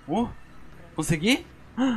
Consegui?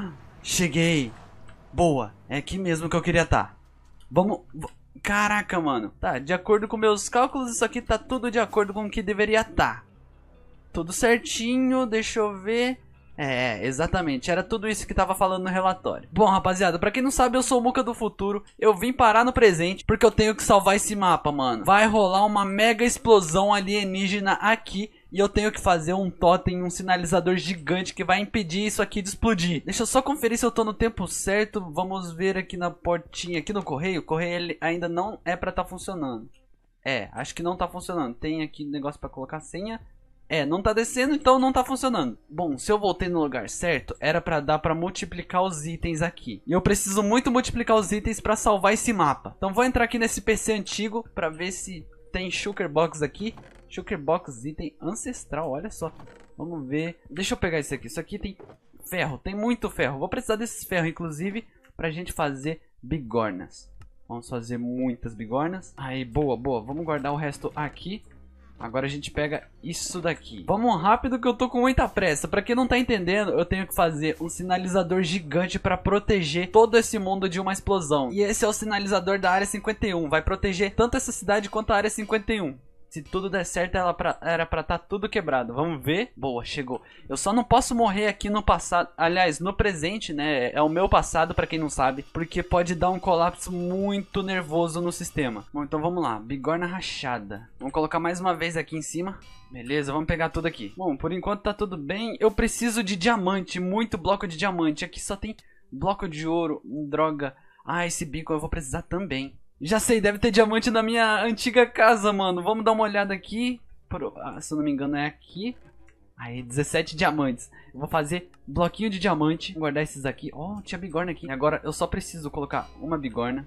Cheguei. Boa, é aqui mesmo que eu queria estar. Vamos... Caraca, mano. Tá, de acordo com meus cálculos, isso aqui tá tudo de acordo com o que deveria estar. Tudo certinho, deixa eu ver... exatamente, era tudo isso que tava falando no relatório. Bom, rapaziada, pra quem não sabe, eu sou o Muka do futuro. Eu vim parar no presente porque eu tenho que salvar esse mapa, mano. Vai rolar uma mega explosão alienígena aqui e eu tenho que fazer um totem, um sinalizador gigante que vai impedir isso aqui de explodir. Deixa eu só conferir se eu tô no tempo certo. Vamos ver aqui na portinha, aqui no correio. O correio ele ainda não é pra tá funcionando. Acho que não tá funcionando. Tem aqui negócio pra colocar senha. Não tá descendo, então não tá funcionando. Bom, se eu voltei no lugar certo, era pra dar pra multiplicar os itens aqui. E eu preciso muito multiplicar os itens pra salvar esse mapa. Então vou entrar aqui nesse PC antigo pra ver se tem Shulker Box aqui. Shulker Box, item ancestral, olha só. Vamos ver. Deixa eu pegar isso aqui. Isso aqui tem ferro, tem muito ferro. Vou precisar desses ferros, inclusive, pra gente fazer bigornas. Vamos fazer muitas bigornas. Aí, boa, boa. Vamos guardar o resto aqui. Agora a gente pega isso daqui. Vamos rápido que eu tô com muita pressa. Pra quem não tá entendendo, eu tenho que fazer um sinalizador gigante pra proteger todo esse mundo de uma explosão. E esse é o sinalizador da área 51. Vai proteger tanto essa cidade quanto a área 51. Se tudo der certo, era pra tá tudo quebrado. Vamos ver. Boa, chegou. Eu só não posso morrer aqui no passado. Aliás, no presente, né? É o meu passado, pra quem não sabe. Porque pode dar um colapso muito nervoso no sistema. Bom, então vamos lá. Bigorna rachada. Vamos colocar mais uma vez aqui em cima. Beleza, vamos pegar tudo aqui. Bom, por enquanto tá tudo bem. Eu preciso de diamante. Muito bloco de diamante. Aqui só tem bloco de ouro. Droga. Ah, esse bico eu vou precisar também. Já sei, deve ter diamante na minha antiga casa, mano. Vamos dar uma olhada aqui. Se eu não me engano é aqui. Aí, 17 diamantes. Eu vou fazer bloquinho de diamante. Vou guardar esses aqui. Ó, tinha bigorna aqui. Agora eu só preciso colocar uma bigorna.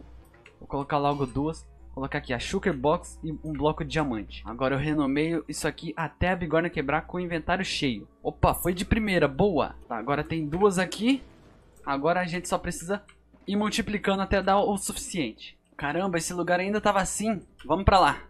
Vou colocar logo duas. Vou colocar aqui a Shulker Box e um bloco de diamante. Agora eu renomeio isso aqui até a bigorna quebrar com o inventário cheio. Opa, foi de primeira, boa. Tá, agora tem duas aqui. Agora a gente só precisa ir multiplicando até dar o suficiente. Caramba, esse lugar ainda tava assim. Vamos pra lá.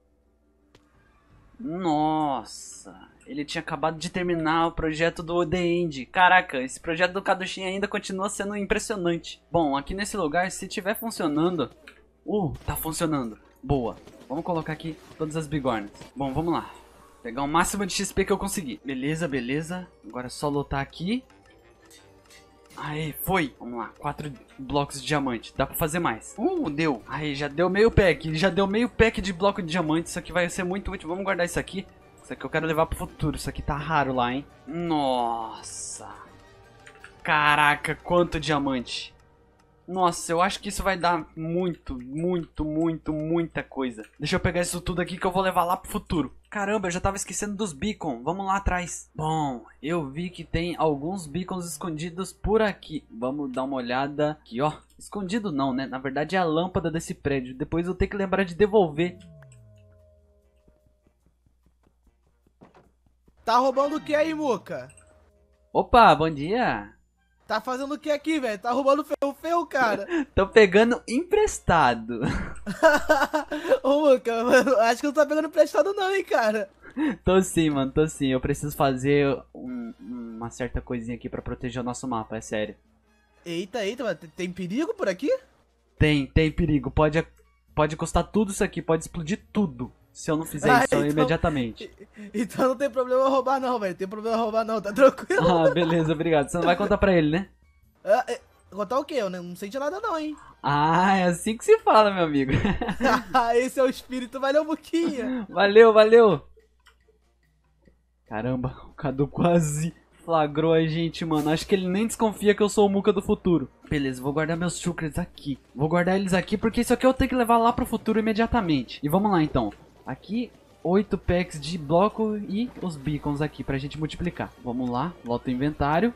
Nossa, ele tinha acabado de terminar o projeto do The End. Caraca, esse projeto do Kadushim ainda continua sendo impressionante. Bom, aqui nesse lugar, se tiver funcionando... tá funcionando. Boa. Vamos colocar aqui todas as bigornas. Bom, vamos lá. Pegar o máximo de XP que eu conseguir. Beleza, beleza. Agora é só lutar aqui. Aí, foi. Vamos lá, 4 blocos de diamante. Dá pra fazer mais. Deu. Aí, já deu meio pack. Já deu meio pack de bloco de diamante. Isso aqui vai ser muito útil. Vamos guardar isso aqui. Isso aqui eu quero levar pro futuro. Isso aqui tá raro lá, hein. Nossa. Caraca, quanto diamante. Nossa, eu acho que isso vai dar muita coisa. Deixa eu pegar isso tudo aqui que eu vou levar lá pro futuro. Caramba, eu já tava esquecendo dos beacons. Vamos lá atrás. Bom, eu vi que tem alguns beacons escondidos por aqui. Vamos dar uma olhada aqui, ó. Escondido não, né? Na verdade é a lâmpada desse prédio. Depois eu tenho que lembrar de devolver. Tá roubando o que aí, Muka? Opa, bom dia. Tá fazendo o que aqui, velho? Tá roubando ferro, cara. Tô pegando emprestado. Ô, Muka, mano, acho que não tá pegando emprestado não, hein, cara. Tô sim, mano, tô sim. Eu preciso fazer uma certa coisinha aqui pra proteger o nosso mapa, é sério. Eita, mas tem perigo por aqui? Tem perigo. Pode custar tudo isso aqui, pode explodir tudo. Se eu não fizer isso imediatamente. Então não tem problema roubar não, velho. Tem problema roubar não, tá tranquilo. Ah, beleza, obrigado. Você não vai contar pra ele, né? Contar o quê? Eu não senti nada não, hein. Ah, é assim que se fala, meu amigo. Esse é o espírito, valeu, Muquinha. Valeu. Caramba, o Cadu quase flagrou a gente, mano. Acho que ele nem desconfia que eu sou o Muka do futuro. Beleza, vou guardar meus Shulkers aqui. Vou guardar eles aqui porque isso aqui eu tenho que levar lá pro futuro imediatamente. E vamos lá, então. Aqui, 8 packs de bloco e os beacons aqui pra gente multiplicar. Vamos lá, volta o inventário.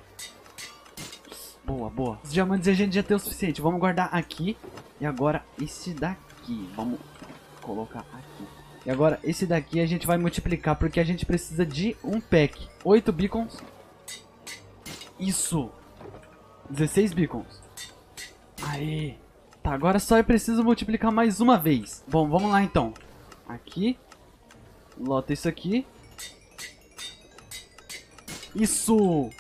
Boa. Os diamantes a gente já tem o suficiente. Vamos guardar aqui. E agora esse daqui. Vamos colocar aqui. E agora esse daqui a gente vai multiplicar porque a gente precisa de um pack. 8 beacons. Isso. 16 beacons. Aê. Tá, agora só eu preciso multiplicar mais uma vez. Bom, vamos lá então. Aqui. Lota isso aqui. Isso!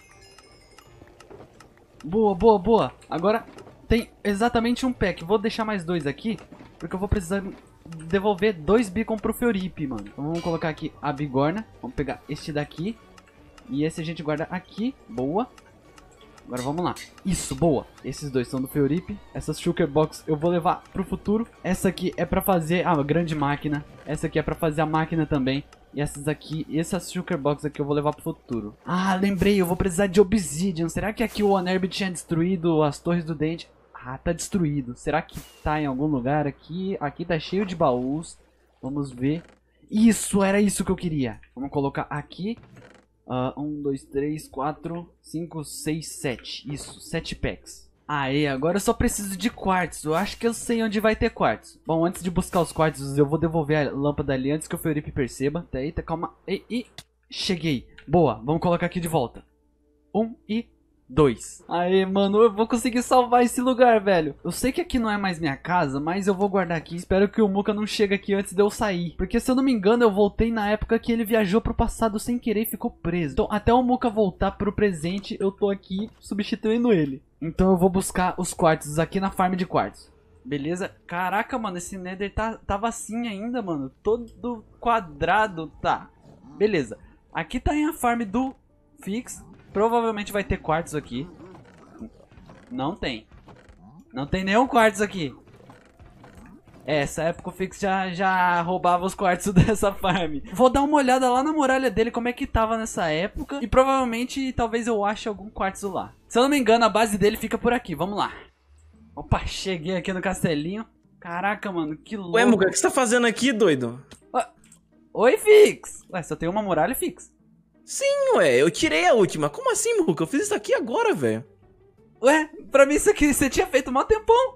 Boa, boa, boa. Agora tem exatamente um pack. Vou deixar mais 2 aqui, porque eu vou precisar devolver 2 beacon pro Fiorip, mano. Então vamos colocar aqui a bigorna. Vamos pegar este daqui. E esse a gente guarda aqui. Boa. Agora vamos lá. Isso, boa. Esses 2 são do Fiorip. Essas Shulker Box eu vou levar pro futuro. Essa aqui é pra fazer a grande máquina. Essa aqui é pra fazer a máquina também. E essas aqui, essas Shulker Box aqui eu vou levar pro futuro. Ah, lembrei, eu vou precisar de Obsidian. Será que aqui o Onerb tinha destruído as torres do dente? Ah, tá destruído. Será que tá em algum lugar aqui? Aqui tá cheio de baús. Vamos ver. Isso, era isso que eu queria. Vamos colocar aqui. 1, 2, 3, 4, 5, 6, 7. Isso, 7 packs. Aê, agora eu só preciso de quartzo. Eu acho que eu sei onde vai ter quartzo. Bom, antes de buscar os quartzos, eu vou devolver a lâmpada ali antes que o Fiorip perceba. Eita, calma. E cheguei. Boa, vamos colocar aqui de volta. 1 e 2. Aê, mano, eu vou conseguir salvar esse lugar, velho. Eu sei que aqui não é mais minha casa, mas eu vou guardar aqui. Espero que o Muka não chegue aqui antes de eu sair. Porque se eu não me engano, eu voltei na época que ele viajou pro passado sem querer e ficou preso. Então, até o Muka voltar pro presente, eu tô aqui substituindo ele. Então eu vou buscar os quartzos aqui na farm de quartzo. Beleza? Caraca, mano, esse Nether tava assim ainda, mano. Todo quadrado, tá. Beleza. Aqui tá em a farm do Fix. Provavelmente vai ter quartzo aqui. Não tem. Não tem nenhum quartzo aqui. Essa época o Fix já roubava os quartzos dessa farm. Vou dar uma olhada lá na muralha dele, como é que tava nessa época. E provavelmente, talvez eu ache algum quartzo lá. Se eu não me engano, a base dele fica por aqui. Vamos lá. Opa, cheguei aqui no castelinho. Caraca, mano, que louco. Ué, Muka, o que você tá fazendo aqui, doido? Oi, Fix. Ué, só tem uma muralha, Fix? Sim, ué, eu tirei a última. Como assim, Muka? Eu fiz isso aqui agora, velho. Ué, pra mim isso aqui você tinha feito mó tempão.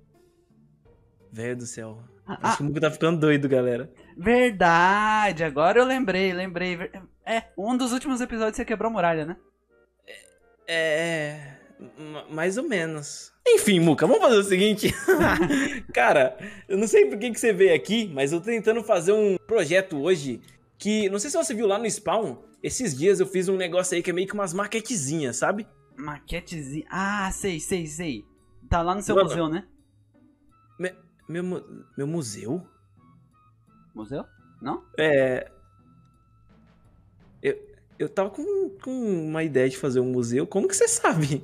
Velho do céu. Acho que o Muka tá ficando doido, galera. Verdade, agora eu lembrei. Um dos últimos episódios você quebrou a muralha, né? Mais ou menos. Enfim, Muka, vamos fazer o seguinte. Cara, eu não sei por que você veio aqui, mas eu tô tentando fazer um projeto hoje que, não sei se você viu lá no Spawn, esses dias eu fiz um negócio aí que é meio que umas maquetezinhas, sabe? Maquetezinha? Ah, sei. Tá lá no seu Mano, museu, né? Meu museu? Museu? Não? Eu tava com uma ideia de fazer um museu. Como que você sabe?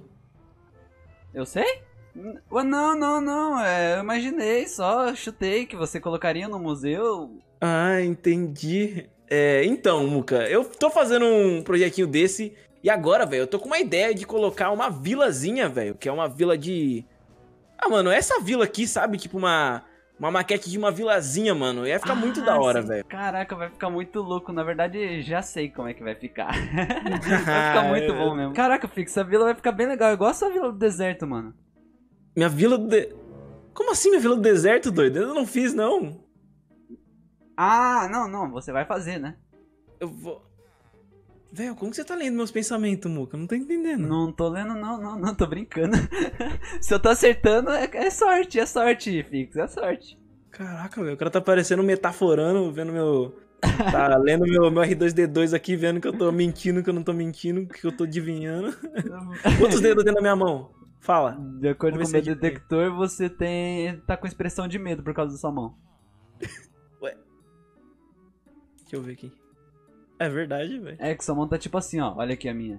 Eu sei? Ué, não. Eu imaginei, só chutei que você colocaria no museu. Ah, entendi. Então, Muka, eu tô fazendo um projetinho desse e agora, velho, eu tô com uma ideia de colocar uma vilazinha, velho, que é uma vila de... Ah, mano, essa vila aqui, sabe? Tipo uma maquete de uma vilazinha, mano. Ia ficar muito da hora, velho. Caraca, vai ficar muito louco. Na verdade, já sei como é que vai ficar. Vai ficar muito bom mesmo. Caraca, Fix, essa vila vai ficar bem legal. Igual essa vila do deserto, mano. Minha vila do... Como assim minha vila do deserto, doido? Eu não fiz, não. Ah, não. Você vai fazer, né? Eu vou... Velho, como que você tá lendo meus pensamentos, Muka? Eu não tô entendendo. Não tô lendo, não, tô brincando. Se eu tô acertando, é sorte, Fix, é sorte. Caraca, velho, o cara tá parecendo metaforando, vendo meu... Tá lendo meu R2D2 aqui, vendo que eu tô mentindo, que eu não tô mentindo, que eu tô adivinhando. Quantos dedos tem na minha mão? Fala. De acordo com o meu detector, você tá com expressão de medo por causa da sua mão. Ué. Deixa eu ver aqui. É verdade, velho. É que sua mão tá tipo assim, ó. Olha aqui a minha.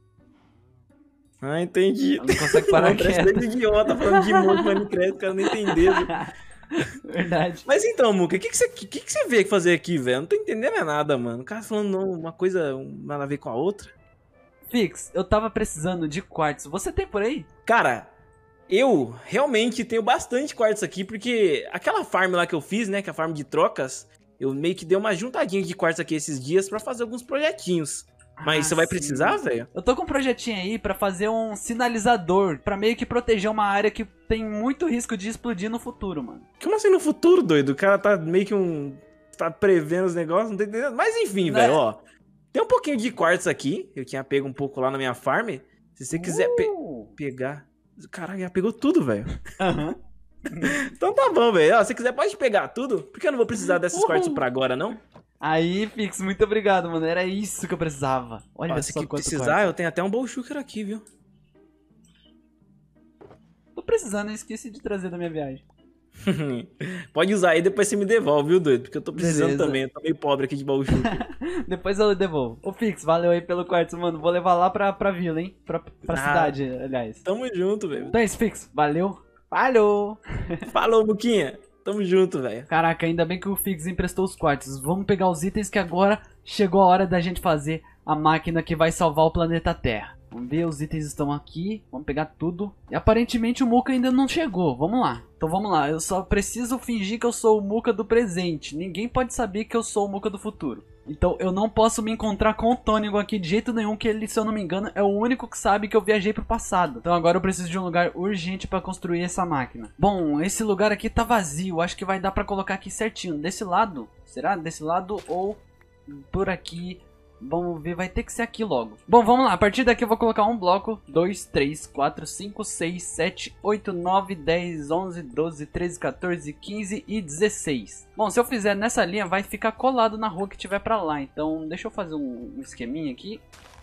Ah, entendi. Ela não consegue parar quieta. Parece idiota falando de monte de Minecraft, o cara não entendeu. Verdade. Mas então, Muka, o que você veio fazer aqui, velho? Eu não tô entendendo nada, mano. O cara falando uma coisa nada a ver com a outra. Fix, eu tava precisando de quartzo. Você tem por aí? Cara, eu realmente tenho bastante quartzo aqui, porque aquela farm lá que eu fiz, né, que é a farm de trocas, eu meio que dei uma juntadinha de quartzo aqui esses dias pra fazer alguns projetinhos. Mas você vai precisar, velho? Eu tô com um projetinho aí pra fazer um sinalizador, pra meio que proteger uma área que tem muito risco de explodir no futuro, mano. Como assim no futuro, doido? O cara tá meio que tá prevendo os negócios, não tô entendendo. Mas enfim, velho, ó. Tem um pouquinho de quartzo aqui, eu tinha pego um pouco lá na minha farm. Se você quiser pegar... Caraca, já pegou tudo, velho. Aham. Então tá bom, velho. Se você quiser, pode pegar tudo. Porque eu não vou precisar desses quartzo pra agora, não? Aí, Fix, muito obrigado, mano. Era isso que eu precisava. Olha Se só que quanto precisar, quartzo. eu tenho até um bowl shooter aqui, viu? Tô precisando, eu esqueci de trazer da minha viagem. Pode usar aí, depois você me devolve, viu, doido? Porque eu tô precisando Beleza. também. Eu tô meio pobre aqui de bowl shooter. Depois eu devolvo. Ô, Fix, valeu aí pelo quartzo, mano. Vou levar lá pra vila, hein? Pra cidade, aliás. Tamo junto, velho. Então é isso, Fix. Valeu. Falou! Falou, Muquinha. Tamo junto, velho. Caraca, ainda bem que o Fix emprestou os quartos. Vamos pegar os itens que agora chegou a hora da gente fazer a máquina que vai salvar o planeta Terra. Vamos ver, os itens estão aqui. Vamos pegar tudo. E aparentemente o Muka ainda não chegou. Vamos lá. Então vamos lá. Eu só preciso fingir que eu sou o Muka do presente. Ninguém pode saber que eu sou o Muka do futuro. Então eu não posso me encontrar com o Tônigo aqui de jeito nenhum, que ele, se eu não me engano, é o único que sabe que eu viajei pro passado. Então agora eu preciso de um lugar urgente pra construir essa máquina. Bom, esse lugar aqui tá vazio. Acho que vai dar pra colocar aqui certinho. Desse lado? Será? Desse lado ou por aqui? Vamos ver, vai ter que ser aqui logo. Bom, vamos lá, a partir daqui eu vou colocar um bloco. 2, 3, 4, 5, 6, 7, 8, 9, 10, 11, 12, 13, 14, 15 e 16. Bom, se eu fizer nessa linha vai ficar colado na rua que tiver pra lá. Então deixa eu fazer um esqueminha aqui.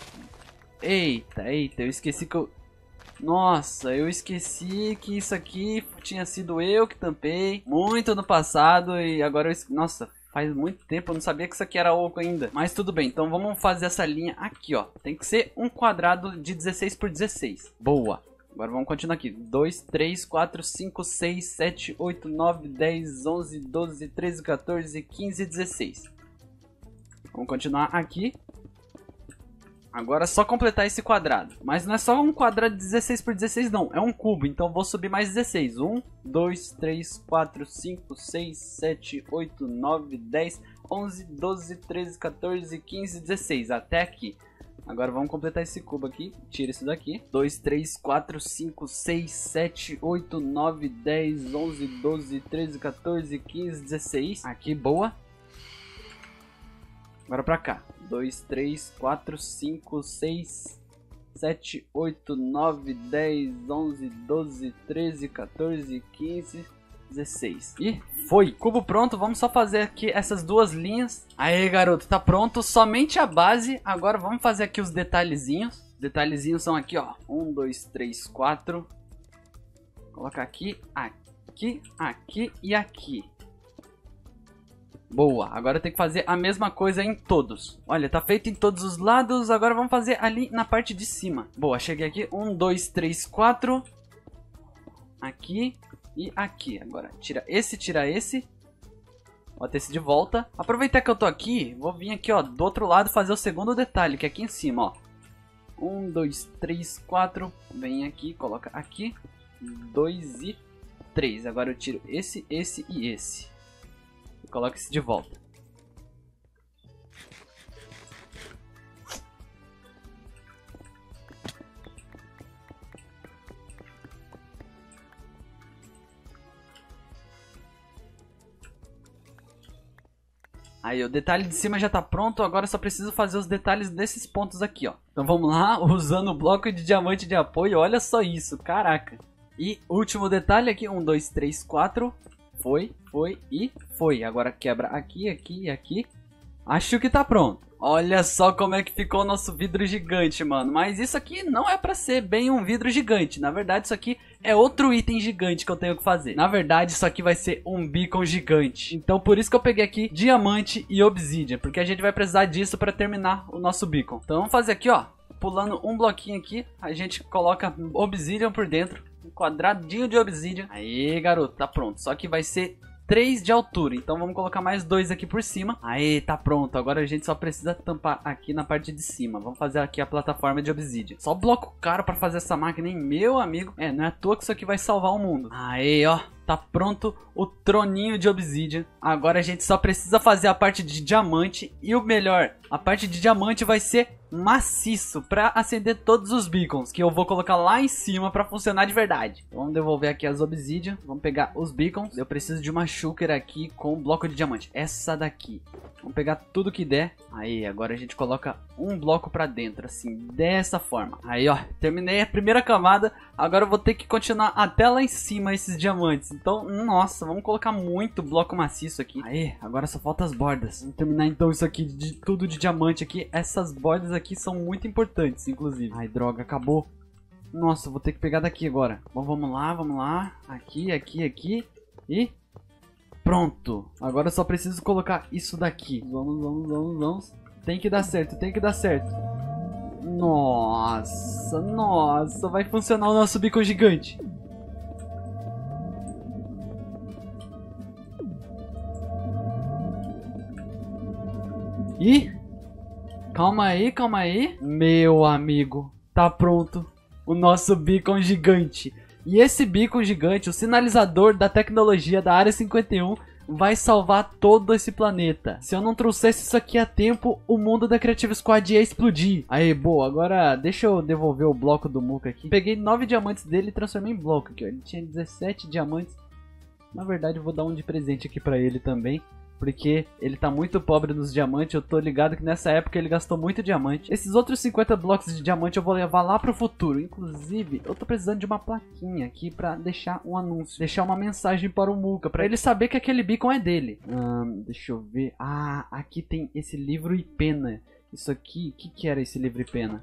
Eita, eu esqueci que eu... Nossa, eu esqueci que isso aqui tinha sido eu que tampei muito no passado e agora eu... Nossa... Faz muito tempo, eu não sabia que isso aqui era oco ainda. Mas tudo bem, então vamos fazer essa linha aqui, ó. Tem que ser um quadrado de 16 por 16. Boa. Agora vamos continuar aqui. 2, 3, 4, 5, 6, 7, 8, 9, 10, 11, 12, 13, 14, 15 e 16. Vamos continuar aqui. Agora é só completar esse quadrado. Mas não é só um quadrado de 16 por 16 não. É um cubo, então vou subir mais 16. 1, 2, 3, 4, 5, 6, 7, 8, 9, 10, 11, 12, 13, 14, 15, 16. Até aqui. Agora vamos completar esse cubo aqui. Tira isso daqui. 2, 3, 4, 5, 6, 7, 8, 9, 10, 11, 12, 13, 14, 15, 16. Aqui, boa. Agora pra cá. 2, 3, 4, 5, 6, 7, 8, 9, 10, 11, 12, 13, 14, 15, 16. E foi! Cubo pronto, vamos só fazer aqui essas duas linhas. Aê, garoto, tá pronto. Somente a base. Agora vamos fazer aqui os detalhezinhos. Os detalhezinhos são aqui, ó. 1, 2, 3, 4. Colocar aqui, aqui, aqui e aqui. Boa, agora tem que fazer a mesma coisa em todos. Olha, tá feito em todos os lados. Agora vamos fazer ali na parte de cima. Boa, cheguei aqui. 1, 2, 3, 4. Aqui e aqui. Agora tira esse. Bota esse de volta. Aproveitar que eu tô aqui, vou vir aqui, ó, do outro lado fazer o segundo detalhe, que é aqui em cima, ó. 1, 2, 3, 4. Vem aqui, coloca aqui. 2 e 3. Agora eu tiro esse e esse. Coloca esse de volta. Aí o detalhe de cima já tá pronto. Agora só preciso fazer os detalhes desses pontos aqui, ó. Então vamos lá, usando o bloco de diamante de apoio. Olha só isso, caraca. E último detalhe aqui. 1, 2, 3, 4. Foi e foi. Agora quebra aqui, aqui e aqui. Acho que tá pronto. Olha só como é que ficou o nosso vidro gigante, mano. Mas isso aqui não é pra ser bem um vidro gigante. Na verdade, isso aqui é outro item gigante que eu tenho que fazer. Na verdade, isso aqui vai ser um beacon gigante. Então, por isso que eu peguei aqui diamante e obsidian. Porque a gente vai precisar disso pra terminar o nosso beacon. Então, vamos fazer aqui, ó. Pulando um bloquinho aqui. A gente coloca obsidian por dentro. Um quadradinho de obsidian. Aí, garoto, tá pronto. Só que vai ser 3 de altura. Então vamos colocar mais 2 aqui por cima. Aí, tá pronto. Agora a gente só precisa tampar aqui na parte de cima. Vamos fazer aqui a plataforma de obsidian. Só bloco caro pra fazer essa máquina, hein? Meu amigo. É, não é à toa que isso aqui vai salvar o mundo. Aí, ó. Tá pronto o troninho de obsidian. Agora a gente só precisa fazer a parte de diamante. E o melhor, a parte de diamante vai ser maciço para acender todos os beacons, que eu vou colocar lá em cima para funcionar de verdade. Vamos devolver aqui as obsidian. Vamos pegar os beacons. Eu preciso de uma shulker aqui com bloco de diamante. Essa daqui. Vamos pegar tudo que der. Aí, agora a gente coloca um bloco pra dentro, assim, dessa forma. Aí, ó, terminei a primeira camada. Agora eu vou ter que continuar até lá em cima esses diamantes. Então, nossa, vamos colocar muito bloco maciço aqui. Aí, agora só falta as bordas. Vamos terminar então isso aqui, de tudo de diamante aqui. Essas bordas aqui são muito importantes, inclusive. Ai, droga, acabou. Nossa, vou ter que pegar daqui agora. Bom, vamos lá, vamos lá. Aqui, aqui, aqui. E... pronto. Agora eu só preciso colocar isso daqui. Vamos, vamos, vamos, vamos. Tem que dar certo, tem que dar certo. Nossa, nossa. Vai funcionar o nosso bico gigante. Ih. Calma aí, calma aí. Meu amigo, tá pronto o nosso beacon gigante. E esse beacon gigante, o sinalizador da tecnologia da Área 51, vai salvar todo esse planeta. Se eu não trouxesse isso aqui a tempo, o mundo da Creative Squad ia explodir. Aí, boa, agora deixa eu devolver o bloco do Muka aqui. Peguei 9 diamantes dele e transformei em bloco aqui, ó. Ele tinha 17 diamantes. Na verdade, eu vou dar um de presente aqui pra ele também, porque ele tá muito pobre nos diamantes. Eu tô ligado que nessa época ele gastou muito diamante. Esses outros 50 blocos de diamante eu vou levar lá pro futuro. Inclusive, eu tô precisando de uma plaquinha aqui pra deixar um anúncio. Deixar uma mensagem para o Muka, pra ele saber que aquele beacon é dele. Deixa eu ver. Ah, aqui tem esse livro e pena. Isso aqui, o que era esse livro e pena?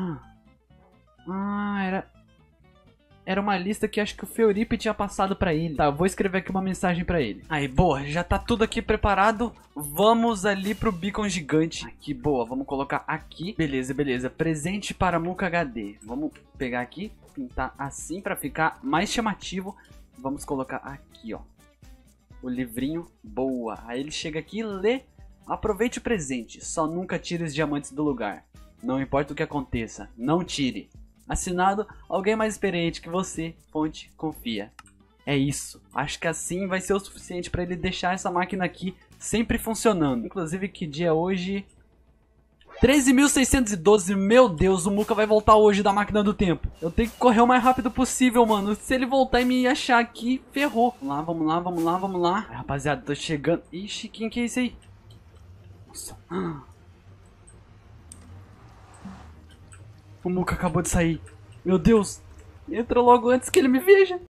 Era uma lista que acho que o Feuripe tinha passado pra ele. Tá, eu vou escrever aqui uma mensagem pra ele. Aí, boa, já tá tudo aqui preparado. Vamos ali pro beacon gigante. Aqui, boa, vamos colocar aqui. Beleza, beleza. Presente para Muka HD. Vamos pegar aqui, pintar assim pra ficar mais chamativo. Vamos colocar aqui, ó, o livrinho. Boa. Aí ele chega aqui e lê. Aproveite o presente. Só nunca tire os diamantes do lugar. Não importa o que aconteça, não tire. Assinado, alguém mais experiente que você, fonte, confia. É isso. Acho que assim vai ser o suficiente para ele deixar essa máquina aqui sempre funcionando. Inclusive, que dia é hoje? 13.612. Meu Deus, o Muka vai voltar hoje da máquina do tempo. Eu tenho que correr o mais rápido possível, mano. Se ele voltar e me achar aqui, ferrou. Vamos lá, vamos lá, vamos lá, vamos lá. Ai, rapaziada, tô chegando. Ixi, quem que é esse aí? Nossa. O Muka acabou de sair. Meu Deus. Entra logo antes que ele me veja.